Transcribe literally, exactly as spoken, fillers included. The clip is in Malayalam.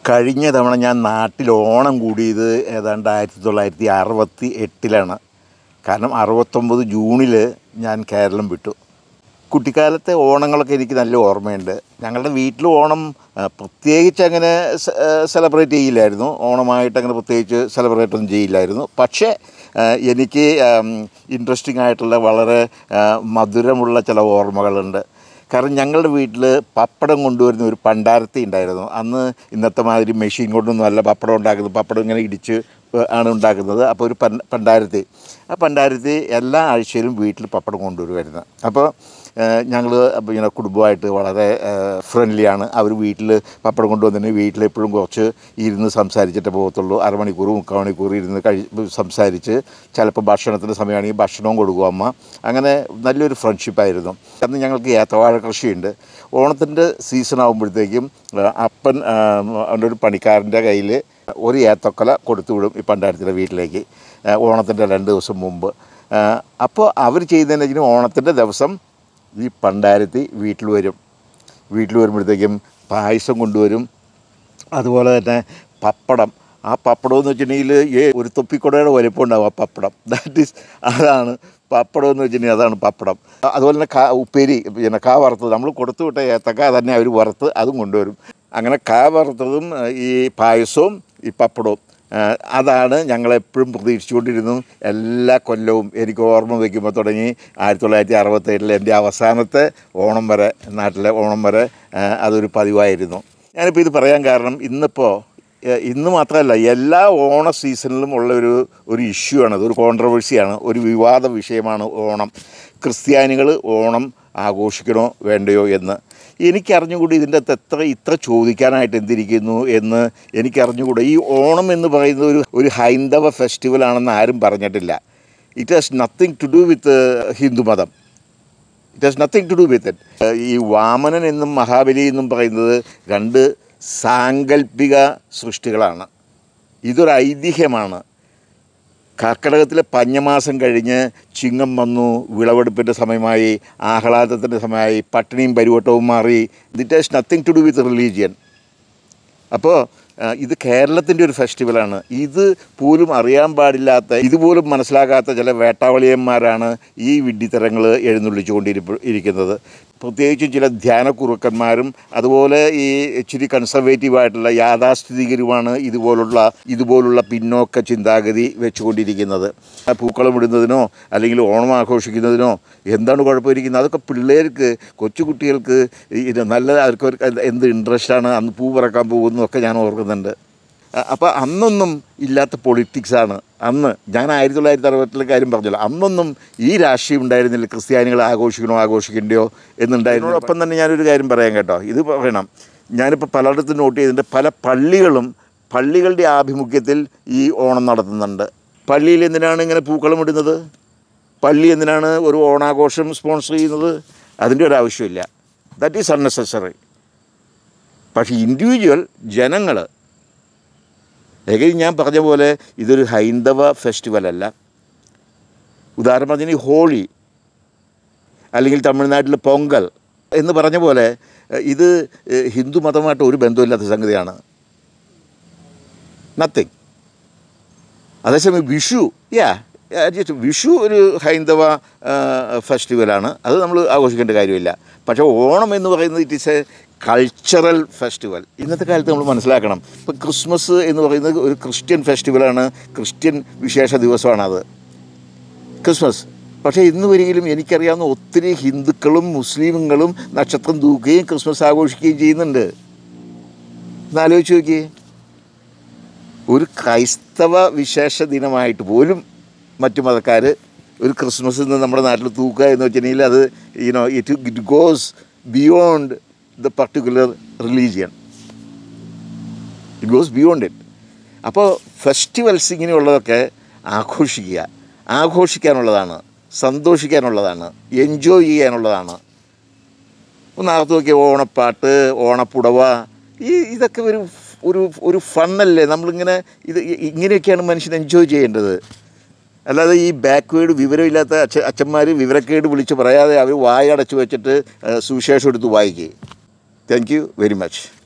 കഴിഞ്ഞ തവണ ഞാൻ നാട്ടിൽ ഓണം കൂടിയത് ഏതാണ്ട് ആയിരത്തി തൊള്ളായിരത്തി അറുപത്തി എട്ടിലാണ്. കാരണം അറുപത്തൊമ്പത് ജൂണിൽ ഞാൻ കേരളം വിട്ടു. കുട്ടിക്കാലത്തെ ഓണങ്ങളൊക്കെ എനിക്ക് നല്ല ഓർമ്മയുണ്ട്. ഞങ്ങളുടെ വീട്ടിൽ ഓണം പ്രത്യേകിച്ച് അങ്ങനെ സെലിബ്രേറ്റ് ചെയ്യില്ലായിരുന്നു. ഓണമായിട്ട് അങ്ങനെ പ്രത്യേകിച്ച് സെലിബ്രേറ്റ് ഒന്നും ചെയ്യില്ലായിരുന്നു. പക്ഷേ എനിക്ക് ഇൻട്രസ്റ്റിംഗ് ആയിട്ടുള്ള വളരെ മധുരമുള്ള ചില ഓർമ്മകളുണ്ട്. കാരണം ഞങ്ങളുടെ വീട്ടിൽ പപ്പടം കൊണ്ടുവരുന്ന ഒരു പണ്ടാരത്തി ഉണ്ടായിരുന്നു. അന്ന് ഇന്നത്തെ മാതിരി മെഷീൻ കൊണ്ടൊന്നും അല്ല പപ്പടം ഉണ്ടാക്കുന്നത്. പപ്പടം ഇങ്ങനെ ഇടിച്ച് ആണ് ഉണ്ടാക്കുന്നത്. അപ്പോൾ ഒരു പൻ പണ്ടാരത്തി ആ പണ്ടാരത്തി എല്ലാ ആഴ്ചയിലും വീട്ടിൽ പപ്പടം കൊണ്ടുവരുമായിരുന്നു. അപ്പോൾ ഞങ്ങൾ ഇങ്ങനെ കുടുംബമായിട്ട് വളരെ ഫ്രണ്ട്ലിയാണ്. അവർ വീട്ടിൽ പപ്പടം കൊണ്ടുവന്നിട്ട് വീട്ടിലെപ്പോഴും കുറച്ച് ഇരുന്ന് സംസാരിച്ചിട്ട് പോകത്തുള്ളൂ. അരമണിക്കൂർ മുക്കാൽ മണിക്കൂർ ഇരുന്ന് കഴി സംസാരിച്ച് ചിലപ്പോൾ ഭക്ഷണത്തിൻ്റെ സമയമാണെങ്കിൽ ഭക്ഷണവും കൊടുക്കും അമ്മ. അങ്ങനെ നല്ലൊരു ഫ്രണ്ട്ഷിപ്പായിരുന്നു. അന്ന് ഞങ്ങൾക്ക് ഏത്തവാഴ കൃഷിയുണ്ട്. ഓണത്തിൻ്റെ സീസൺ ആകുമ്പോഴത്തേക്കും അപ്പൻ അവൻ്റെ ഒരു പണിക്കാരൻ്റെ കയ്യിൽ ഒരു ഏത്തക്കൊല കൊടുത്തു വിടും ഈ പണ്ടാരത്തിൻ്റെ വീട്ടിലേക്ക് ഓണത്തിൻ്റെ രണ്ട് ദിവസം മുമ്പ്. അപ്പോൾ അവർ ചെയ്യുന്നതെന്ന് വെച്ചാൽ ഓണത്തിൻ്റെ ദിവസം ഈ പണ്ടാരത്തി വീട്ടിൽ വരും. വീട്ടിൽ വരുമ്പോഴത്തേക്കും പായസം കൊണ്ടുവരും. അതുപോലെ തന്നെ പപ്പടം. ആ പപ്പടം എന്ന് വെച്ചിട്ടുണ്ടെങ്കിൽ ഒരു തൊപ്പിക്കൊടയുടെ വലിപ്പം ഉണ്ടാവും ആ പപ്പടം. ദാറ്റ് ഈസ് അതാണ് പപ്പടം എന്ന് വെച്ചിട്ടുണ്ടെങ്കിൽ അതാണ് പപ്പടം. അതുപോലെ തന്നെ കാ ഉപ്പേരി പിന്നെ കാ വറുത്തത് നമ്മൾ കൊടുത്തു വിട്ട ഏത്തക്ക തന്നെ അവർ വറുത്ത് അതും കൊണ്ടുവരും. അങ്ങനെ കാ വറുത്തതും ഈ പായസവും ഈ പപ്പടവും അതാണ് ഞങ്ങളെപ്പോഴും പ്രതീക്ഷിച്ചുകൊണ്ടിരുന്നു. എല്ലാ കൊല്ലവും എനിക്ക് ഓർമ്മ വയ്ക്കുമ്പോൾ തുടങ്ങി ആയിരത്തി തൊള്ളായിരത്തി അറുപത്തേഴിൽ എൻ്റെ അവസാനത്തെ ഓണം വരെ നാട്ടിലെ ഓണം വരെ അതൊരു പതിവായിരുന്നു. ഞാനിപ്പോൾ ഇത് പറയാൻ കാരണം ഇന്നിപ്പോൾ ഇന്ന് മാത്രമല്ല എല്ലാ ഓണ സീസണിലും ഉള്ള ഒരു ഒരു ഇഷ്യൂ ആണ്. അതൊരു കോൺട്രവേഴ്സിയാണ്, ഒരു വിവാദ വിഷയമാണ് ഓണം. ക്രിസ്ത്യാനികൾ ഓണം ആഘോഷിക്കണോ വേണ്ടയോ എന്ന് എനിക്കറിഞ്ഞുകൂടി. ഇതിൻ്റെ അകത്ത് എത്ര ഇത്ര ചോദിക്കാനായിട്ട് എന്തിരിക്കുന്നു എന്ന് എനിക്കറിഞ്ഞുകൂടെ. ഈ ഓണം എന്ന് പറയുന്നത് ഒരു ഒരു ഹൈന്ദവ ഫെസ്റ്റിവലാണെന്ന് ആരും പറഞ്ഞിട്ടില്ല. It has nothing to do with ഹിന്ദുമതം. It has nothing to do with it. ഈ വാമനൻ എന്നും മഹാബലി എന്നും പറയുന്നത് രണ്ട് സാങ്കല്പിക സൃഷ്ടികളാണ്. ഇതൊരു ഐതിഹ്യമാണ്. കർക്കിടകത്തിലെ പഞ്ഞമാസം കഴിഞ്ഞ് ചിങ്ങം വന്നു, വിളവെടുപ്പിൻ്റെ സമയമായി, ആഹ്ലാദത്തിൻ്റെ സമയമായി, പട്ടിണിയും പരിവട്ടവും മാറി. It has nothing to do with religion. അപ്പോൾ ഇത് കേരളത്തിൻ്റെ ഒരു ഫെസ്റ്റിവലാണ്. ഇത് പോലും അറിയാൻ പാടില്ലാത്ത, ഇതുപോലും മനസ്സിലാക്കാത്ത ചില വേട്ടാവളിയന്മാരാണ് ഈ വിഡ്ഢിത്തരങ്ങൾ എഴുന്നള്ളിച്ചുകൊണ്ടിരിപ്പ ഇരിക്കുന്നത്. പ്രത്യേകിച്ചും ചില ധ്യാനക്കുറുക്കന്മാരും അതുപോലെ ഈ ഇച്ചിരി കൺസർവേറ്റീവായിട്ടുള്ള യാഥാസ്ഥിതികരുമാണ് ഇതുപോലുള്ള ഇതുപോലുള്ള പിന്നോക്ക ചിന്താഗതി വെച്ചുകൊണ്ടിരിക്കുന്നത്. പൂക്കളം ഇടുന്നതിനോ അല്ലെങ്കിൽ ഓണം ആഘോഷിക്കുന്നതിനോ എന്താണ് കുഴപ്പമിരിക്കുന്നത്? അതൊക്കെ പിള്ളേർക്ക്, കൊച്ചു കുട്ടികൾക്ക് ഇത് നല്ല അവർക്ക് എന്ത് ഇൻട്രസ്റ്റാണ്. അന്ന് പൂ പറക്കാൻ പോകുന്നതൊക്കെ ഞാൻ ഓർക്കുന്നുണ്ട്. അപ്പോൾ അന്നൊന്നും ഇല്ലാത്ത പൊളിറ്റിക്സാണ്. അന്ന് ഞാൻ ആയിരത്തി തൊള്ളായിരത്തി അറുപത്തിലെ കാര്യം പറഞ്ഞല്ലോ, അന്നൊന്നും ഈ രാഷ്ട്രീയം ഉണ്ടായിരുന്നില്ല. ക്രിസ്ത്യാനികൾ ആഘോഷിക്കണോ ആഘോഷിക്കണ്ടയോ എന്നുണ്ടായിരുന്നു. ഒപ്പം തന്നെ ഞാനൊരു കാര്യം പറയാം കേട്ടോ, ഇത് പറയണം. ഞാനിപ്പോൾ പലയിടത്തും നോട്ട് ചെയ്തിട്ടുണ്ട്, പല പള്ളികളും പള്ളികളുടെ ആഭിമുഖ്യത്തിൽ ഈ ഓണം നടത്തുന്നുണ്ട്. പള്ളിയിൽ എന്തിനാണ് ഇങ്ങനെ പൂക്കളം ഇടുന്നത്? പള്ളി എന്തിനാണ് ഒരു ഓണാഘോഷം സ്പോൺസർ ചെയ്യുന്നത്? അതിൻ്റെ ഒരു ആവശ്യമില്ല. That is unnecessary. പക്ഷേ ഇൻഡിവിജ്വൽ ജനങ്ങൾ, ഏകദേശം ഞാൻ പറഞ്ഞ പോലെ ഇതൊരു ഹൈന്ദവ ഫെസ്റ്റിവലല്ല. ഉദാഹരണത്തിന് ഹോളി അല്ലെങ്കിൽ തമിഴ്നാട്ടിൽ പൊങ്കൽ എന്ന് പറഞ്ഞ പോലെ ഇത് ഹിന്ദു മതമായിട്ട് ഒരു ബന്ധമില്ലാത്ത സംഗതിയാണ്. നത്തിങ്. അതേസമയം വിഷു, യാ വിഷു ഒരു ഹൈന്ദവ ഫെസ്റ്റിവലാണ്. അത് നമ്മൾ ആഘോഷിക്കേണ്ട കാര്യമില്ല. പക്ഷേ ഓണം എന്ന് പറയുന്നത് it is a cultural festival. ഇന്നത്തെ കാലത്ത് നമ്മൾ മനസ്സിലാക്കണം, ഇപ്പോൾ ക്രിസ്മസ് എന്ന് പറയുന്നത് ഒരു ക്രിസ്ത്യൻ ഫെസ്റ്റിവലാണ്. ക്രിസ്ത്യൻ വിശേഷ ദിവസമാണത് ക്രിസ്മസ്. പക്ഷേ ഇന്ന് വരികയും എനിക്കറിയാവുന്ന ഒത്തിരി ഹിന്ദുക്കളും മുസ്ലിമുകളും നക്ഷത്രം തൂക്കുകയും ക്രിസ്മസ് ആഘോഷിക്കുകയും ചെയ്യുന്നുണ്ട്. എന്നാലോചിച്ച് നോക്കിയേ, ഒരു ക്രൈസ്തവ വിശേഷ ദിനമായിട്ട് പോലും മറ്റു മതക്കാർ ഒരു ക്രിസ്മസ് നിന്ന് നമ്മുടെ നാട്ടിൽ തൂക്കുക എന്ന് വെച്ചിട്ടുണ്ടെങ്കിൽ അത് you know it it goes beyond the particular religion. It goes beyond it. അപ്പോൾ ഫെസ്റ്റിവൽസ് ഇങ്ങനെയുള്ളതൊക്കെ ആഘോഷിക്കുക, ആഘോഷിക്കാനുള്ളതാണ്, സന്തോഷിക്കാനുള്ളതാണ്, എൻജോയ് ചെയ്യാനുള്ളതാണ്. ഒന്ന് അകത്ത് നോക്കിയ ഓണപ്പാട്ട്, ഓണപ്പുടവ, ഈ ഇതൊക്കെ ഒരു ഒരു ഒരു ഫണ്ണല്ലേ. നമ്മളിങ്ങനെ ഇത് ഇങ്ങനെയൊക്കെയാണ് മനുഷ്യൻ എൻജോയ് ചെയ്യേണ്ടത്. അല്ലാതെ ഈ ബാക്ക്വേഡ് വിവരമില്ലാത്ത അച്ഛ അച്ഛന്മാർ വിവരക്കേട് വിളിച്ച് പറയാതെ അവർ വായടച്ച് വെച്ചിട്ട് സുവിശേഷം എടുത്ത് വായിക്കുക. Thank you very much.